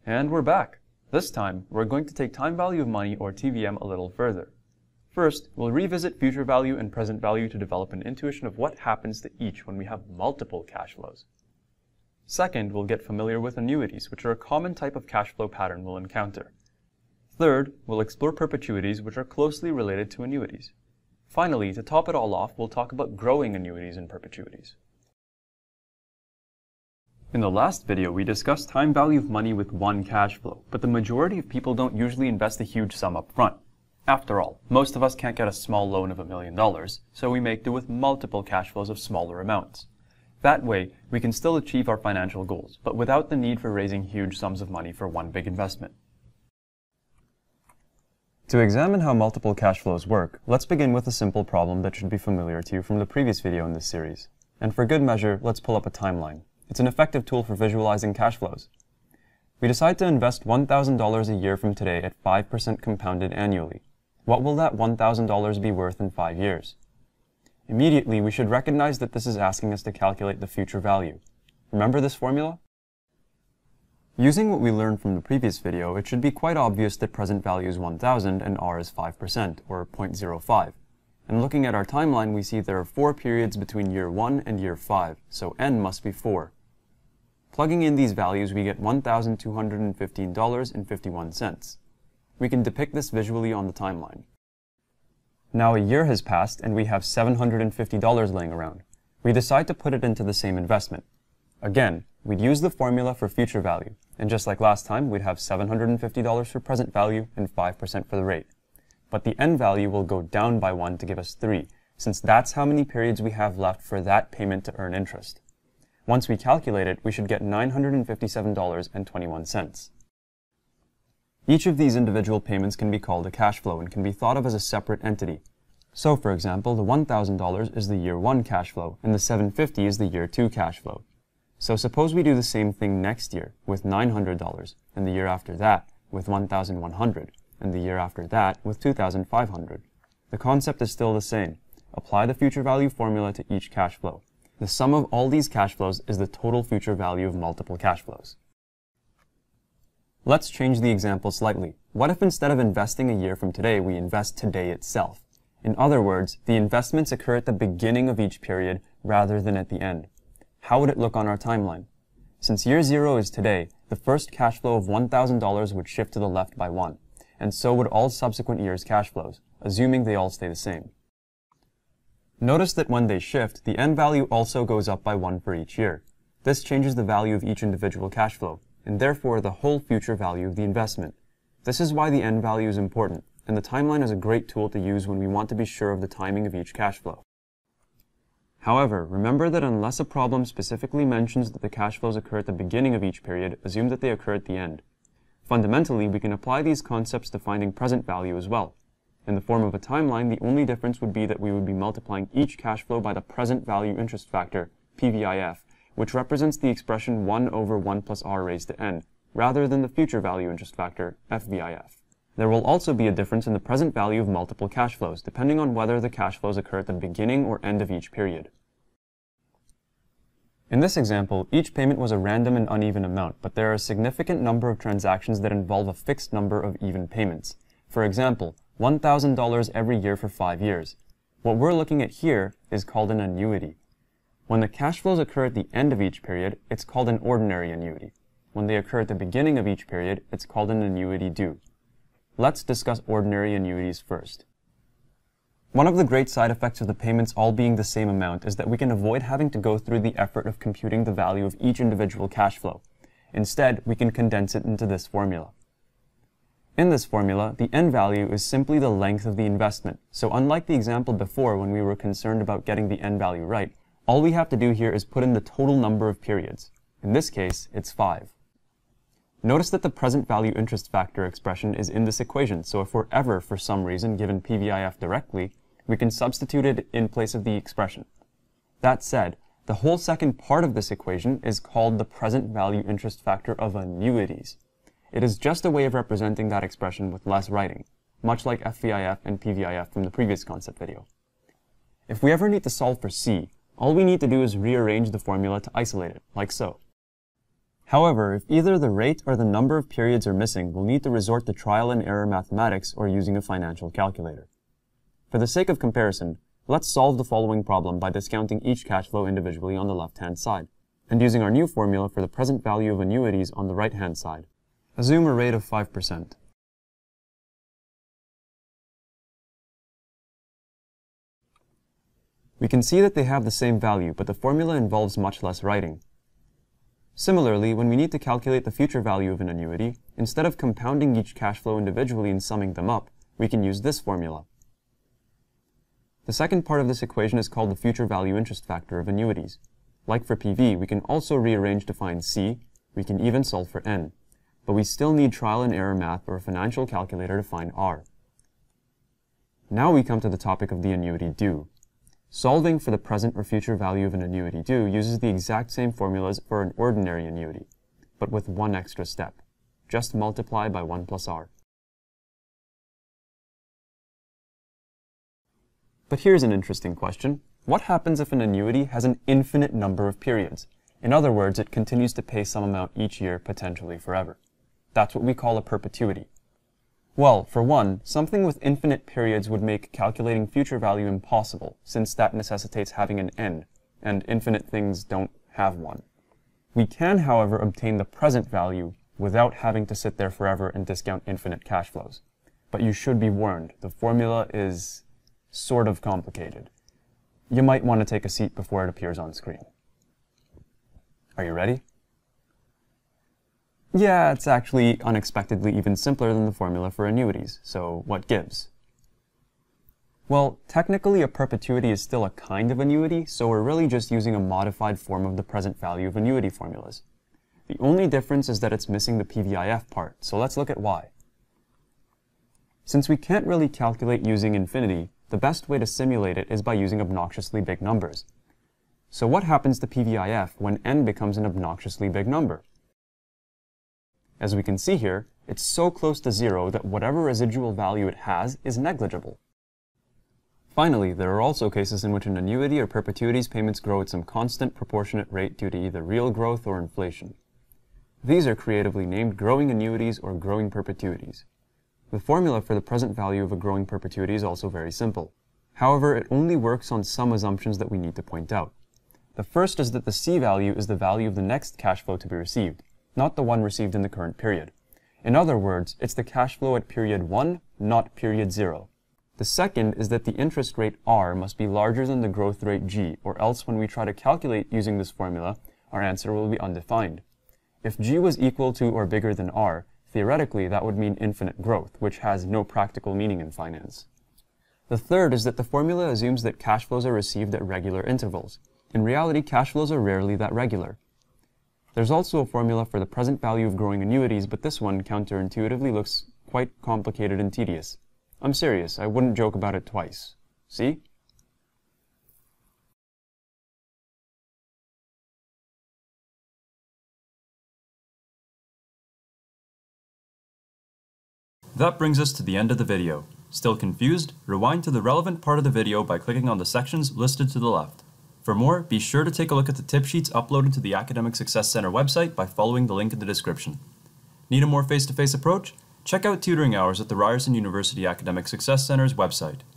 And we're back. This time, we're going to take time value of money, or TVM, a little further. First, we'll revisit future value and present value to develop an intuition of what happens to each when we have multiple cash flows. Second, we'll get familiar with annuities, which are a common type of cash flow pattern we'll encounter. Third, we'll explore perpetuities, which are closely related to annuities. Finally, to top it all off, we'll talk about growing annuities and perpetuities. In the last video, we discussed time value of money with one cash flow, but the majority of people don't usually invest a huge sum up front. After all, most of us can't get a small loan of $1 million, so we make do with multiple cash flows of smaller amounts. That way, we can still achieve our financial goals, but without the need for raising huge sums of money for one big investment. To examine how multiple cash flows work, let's begin with a simple problem that should be familiar to you from the previous video in this series. And for good measure, let's pull up a timeline. It's an effective tool for visualizing cash flows. We decide to invest $1,000 a year from today at 5% compounded annually. What will that $1,000 be worth in 5 years? Immediately, we should recognize that this is asking us to calculate the future value. Remember this formula? Using what we learned from the previous video, it should be quite obvious that present value is 1,000 and R is 5%, or 0.05. And looking at our timeline, we see there are 4 periods between year 1 and year 5, so N must be 4. Plugging in these values, we get $1,215.51. We can depict this visually on the timeline. Now a year has passed and we have $750 laying around. We decide to put it into the same investment. Again, we'd use the formula for future value, and just like last time, we'd have $750 for present value and 5% for the rate. But the N value will go down by 1 to give us 3, since that's how many periods we have left for that payment to earn interest. Once we calculate it, we should get $957.21. Each of these individual payments can be called a cash flow and can be thought of as a separate entity. So, for example, the $1,000 is the year 1 cash flow, and the $750 is the year 2 cash flow. So suppose we do the same thing next year with $900, and the year after that with $1,100, and the year after that with $2,500. The concept is still the same. Apply the future value formula to each cash flow. The sum of all these cash flows is the total future value of multiple cash flows. Let's change the example slightly. What if instead of investing a year from today, we invest today itself? In other words, the investments occur at the beginning of each period rather than at the end. How would it look on our timeline? Since year 0 is today, the first cash flow of $1,000 would shift to the left by 1, and so would all subsequent years' cash flows, assuming they all stay the same. Notice that when they shift, the N value also goes up by 1 for each year. This changes the value of each individual cash flow, and therefore the whole future value of the investment. This is why the N value is important, and the timeline is a great tool to use when we want to be sure of the timing of each cash flow. However, remember that unless a problem specifically mentions that the cash flows occur at the beginning of each period, assume that they occur at the end. Fundamentally, we can apply these concepts to finding present value as well. In the form of a timeline, the only difference would be that we would be multiplying each cash flow by the present value interest factor, PVIF, which represents the expression 1 over 1 plus R raised to N, rather than the future value interest factor, FVIF. There will also be a difference in the present value of multiple cash flows, depending on whether the cash flows occur at the beginning or end of each period. In this example, each payment was a random and uneven amount, but there are a significant number of transactions that involve a fixed number of even payments. For example, $1,000 every year for 5 years. What we're looking at here is called an annuity. When the cash flows occur at the end of each period, it's called an ordinary annuity. When they occur at the beginning of each period, it's called an annuity due. Let's discuss ordinary annuities first. One of the great side effects of the payments all being the same amount is that we can avoid having to go through the effort of computing the value of each individual cash flow. Instead, we can condense it into this formula. In this formula, the N value is simply the length of the investment, so unlike the example before when we were concerned about getting the N value right, all we have to do here is put in the total number of periods. In this case, it's 5. Notice that the present value interest factor expression is in this equation, so if we're ever, for some reason, given PVIF directly, we can substitute it in place of the expression. That said, the whole second part of this equation is called the present value interest factor of annuities. It is just a way of representing that expression with less writing, much like FVIF and PVIF from the previous concept video. If we ever need to solve for C, all we need to do is rearrange the formula to isolate it, like so. However, if either the rate or the number of periods are missing, we'll need to resort to trial and error mathematics or using a financial calculator. For the sake of comparison, let's solve the following problem by discounting each cash flow individually on the left-hand side, and using our new formula for the present value of annuities on the right-hand side. Assume a rate of 5%. We can see that they have the same value, but the formula involves much less writing. Similarly, when we need to calculate the future value of an annuity, instead of compounding each cash flow individually and summing them up, we can use this formula. The second part of this equation is called the future value interest factor of annuities. Like for PV, we can also rearrange to find C, we can even solve for N, but we still need trial and error math or a financial calculator to find R. Now we come to the topic of the annuity due. Solving for the present or future value of an annuity due uses the exact same formulas for an ordinary annuity, but with one extra step. Just multiply by 1 plus R. But here's an interesting question. What happens if an annuity has an infinite number of periods? In other words, it continues to pay some amount each year, potentially forever. That's what we call a perpetuity. Well, for one, something with infinite periods would make calculating future value impossible, since that necessitates having an end, and infinite things don't have one. We can, however, obtain the present value without having to sit there forever and discount infinite cash flows. But you should be warned, the formula is sort of complicated. You might want to take a seat before it appears on screen. Are you ready? Yeah, it's actually unexpectedly even simpler than the formula for annuities, so what gives? Well, technically a perpetuity is still a kind of annuity, so we're really just using a modified form of the present value of annuity formulas. The only difference is that it's missing the PVIF part, so let's look at why. Since we can't really calculate using infinity, the best way to simulate it is by using obnoxiously big numbers. So what happens to PVIF when n becomes an obnoxiously big number? As we can see here, it's so close to 0 that whatever residual value it has is negligible. Finally, there are also cases in which an annuity or perpetuity's payments grow at some constant proportionate rate due to either real growth or inflation. These are creatively named growing annuities or growing perpetuities. The formula for the present value of a growing perpetuity is also very simple. However, it only works on some assumptions that we need to point out. The first is that the C value is the value of the next cash flow to be received, not the one received in the current period. In other words, it's the cash flow at period 1, not period 0. The second is that the interest rate R must be larger than the growth rate G, or else when we try to calculate using this formula, our answer will be undefined. If G was equal to or bigger than R, theoretically that would mean infinite growth, which has no practical meaning in finance. The third is that the formula assumes that cash flows are received at regular intervals. In reality, cash flows are rarely that regular. There's also a formula for the present value of growing annuities, but this one counterintuitively looks quite complicated and tedious. I'm serious, I wouldn't joke about it twice. See? That brings us to the end of the video. Still confused? Rewind to the relevant part of the video by clicking on the sections listed to the left. For more, be sure to take a look at the tip sheets uploaded to the Academic Success Center website by following the link in the description. Need a more face-to-face approach? Check out tutoring hours at the Ryerson University Academic Success Center's website.